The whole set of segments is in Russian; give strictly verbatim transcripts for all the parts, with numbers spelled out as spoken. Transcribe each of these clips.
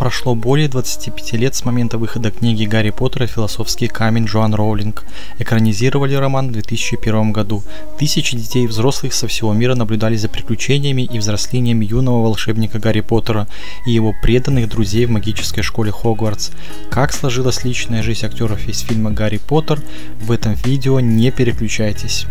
Прошло более двадцати пяти лет с момента выхода книги «Гарри Поттер и философский камень» Джоан Роулинг. Экранизировали роман в две тысячи первом году. Тысячи детей и взрослых со всего мира наблюдали за приключениями и взрослением юного волшебника Гарри Поттера и его преданных друзей в магической школе Хогвартс. Как сложилась личная жизнь актеров из фильма «Гарри Поттер», в этом видео не переключайтесь.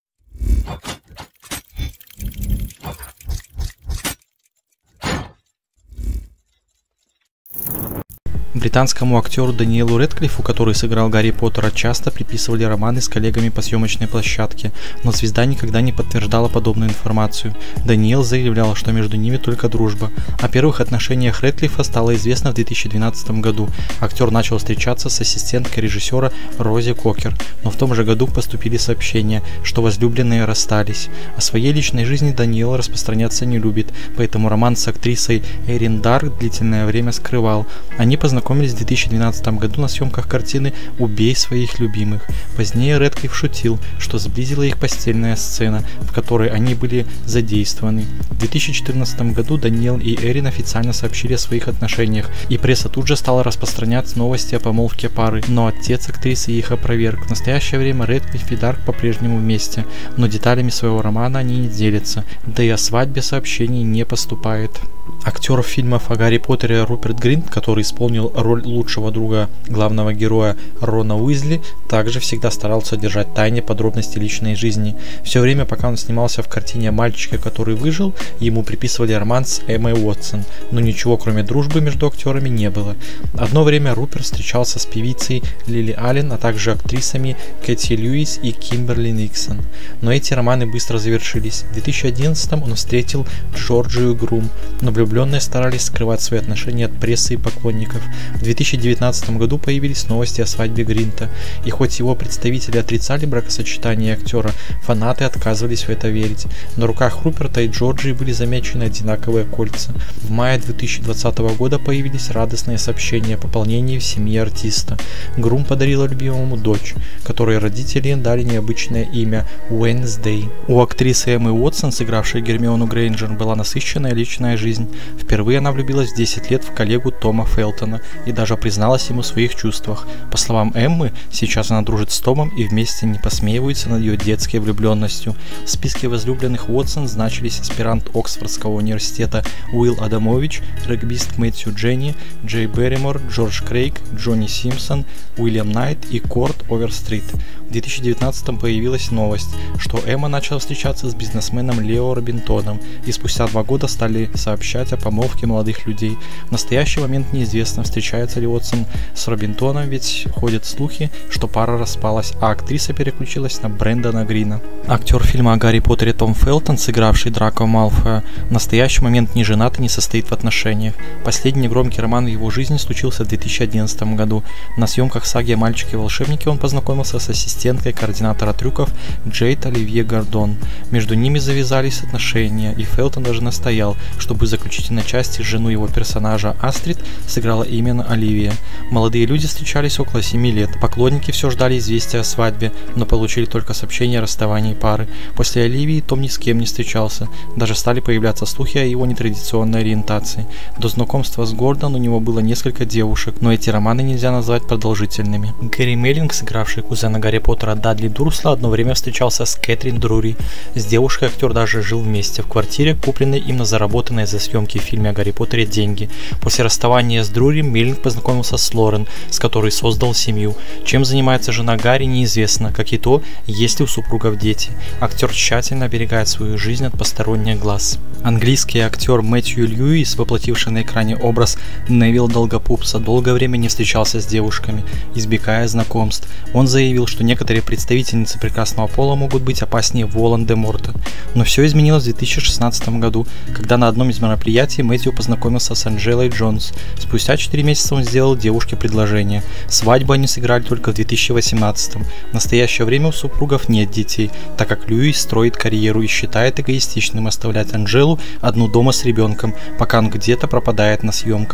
Британскому актеру Дэниелу Рэдклиффу, который сыграл Гарри Поттера, часто приписывали романы с коллегами по съемочной площадке, но звезда никогда не подтверждала подобную информацию. Дэниел заявлял, что между ними только дружба. О первых отношениях Рэдклиффа стало известно в две тысячи двенадцатом году. Актер начал встречаться с ассистенткой режиссера Рози Кокер, но в том же году поступили сообщения, что возлюбленные расстались. О своей личной жизни Дэниел распространяться не любит, поэтому роман с актрисой Эрин Дарк длительное время скрывал. Они познакомились в две тысячи двенадцатом году на съемках картины «Убей своих любимых». Позднее Рэдклифф шутил, что сблизила их постельная сцена, в которой они были задействованы. В две тысячи четырнадцатом году Дэниел и Эрин официально сообщили о своих отношениях, и пресса тут же стала распространять новости о помолвке пары, но отец актрисы их опроверг. В настоящее время Рэдклифф и Дарк по-прежнему вместе, но деталями своего романа они не делятся, да и о свадьбе сообщений не поступает. Актер фильмов о Гарри Поттере Руперт Гринт, который исполнил роль лучшего друга главного героя Рона Уизли, также всегда старался держать в тайне подробности личной жизни. Все время, пока он снимался в картине «Мальчика, который выжил», ему приписывали роман с Эммой Уотсон, но ничего кроме дружбы между актерами не было. Одно время Руперт встречался с певицей Лили Аллен, а также актрисами Кэти Льюис и Кимберли Никсон. Но эти романы быстро завершились. В две тысячи одиннадцатом он встретил Джорджию Грум, но влюбленные старались скрывать свои отношения от прессы и поклонников. В две тысячи девятнадцатом году появились новости о свадьбе Гринта, и хоть его представители отрицали бракосочетание актера, фанаты отказывались в это верить. На руках Руперта и Джорджии были замечены одинаковые кольца. В мае две тысячи двадцатого года появились радостные сообщения о пополнении в семье артиста. Грум подарила любимому дочь, которой родители дали необычное имя Уэнсдей. У актрисы Эммы Уотсон, сыгравшей Гермиону Грейнджер, была насыщенная личная жизнь. Впервые она влюбилась в десять лет в коллегу Тома Фелтона и даже призналась ему в своих чувствах. По словам Эммы, сейчас она дружит с Томом и вместе не посмеиваются над ее детской влюбленностью. В списке возлюбленных Уотсон значились аспирант Оксфордского университета Уилл Адамович, регбист Мэтью Дженни, Джей Берримор, Джордж Крейг, Джонни Симпсон, Уильям Найт и Корт Оверстрит. В две тысячи девятнадцатом появилась новость, что Эмма начала встречаться с бизнесменом Лео Робинтоном, и спустя два года стали сообщать о помолвке молодых людей. В настоящий момент неизвестно, встречается ли Уотсон с Робинтоном, ведь ходят слухи, что пара распалась, а актриса переключилась на Брэндона Грина. Актер фильма о Гарри Поттере Том Фелтон, сыгравший Драко Малфоя, в настоящий момент не женат и не состоит в отношениях. Последний громкий роман в его жизни случился в две тысячи одиннадцатом году. На съемках саги о мальчике-волшебнике он познакомился с ассистенткой координатора трюков Джейд Оливье Гордон. Между ними завязались отношения, и Фелтон даже настоял, чтобы в заключительной части жену его персонажа Астрид сыграла именно Оливия. Молодые люди встречались около семи лет. Поклонники все ждали известия о свадьбе, но получили только сообщение о расставании пары. После Оливии Том ни с кем не встречался. Даже стали появляться слухи о его нетрадиционной ориентации. До знакомства с Гордон у него было несколько девушек, но эти романы нельзя назвать продолжительными. Гэри Меллинг, сыгравший кузена Гарри Поттера Дадли Дурсла, одно время встречался с Кэтрин Друри. С девушкой актер даже жил вместе в квартире, купленной им на заработанные за съемки в фильме о Гарри Поттере деньги. После расставания с Друри Меллинг познакомился с Лорен, с которой создал семью. Чем занимается жена Гарри, неизвестно, как и то, есть ли у супругов дети. Актер тщательно оберегает свою жизнь от посторонних глаз. Английский актер Мэтью Льюис, воплотивший на экране образ Невилла Долгопупса, долгое время не встречался с девушками, избегая знакомств. Он заявил, что некоторые представительницы прекрасного пола могут быть опаснее Волан-де-Морта. Но все изменилось в две тысячи шестнадцатом году, когда на одном из мероприятий Мэтью познакомился с Анджелой Джонс. Спустя четыре месяца он сделал девушке предложение. Свадьбу они сыграли только в две тысячи восемнадцатом. В настоящее время у супругов нет детей, так как Льюис строит карьеру и считает эгоистичным оставлять Анджелу одну дома с ребенком, пока он где-то пропадает на съемках.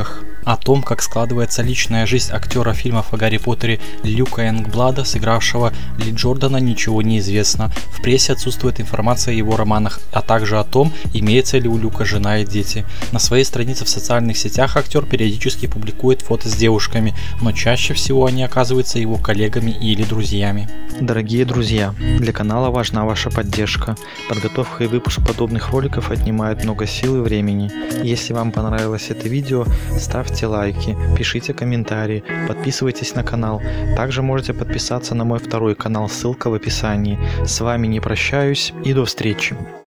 О том, как складывается личная жизнь актера фильмов о Гарри Поттере Люка Энгблада, сыгравшего Ли Джордана, ничего не известно. В прессе отсутствует информация о его романах, а также о том, имеется ли у Люка жена и дети. На своей странице в социальных сетях актер периодически публикует фото с девушками, но чаще всего они оказываются его коллегами или друзьями. Дорогие друзья, для канала важна ваша поддержка. Подготовка и выпуск подобных роликов отнимает много сил и времени. Если вам понравилось это видео, ставьте лайки, пишите комментарии, подписывайтесь на канал. Также можете подписаться на мой второй канал, ссылка в описании. С вами не прощаюсь и до встречи.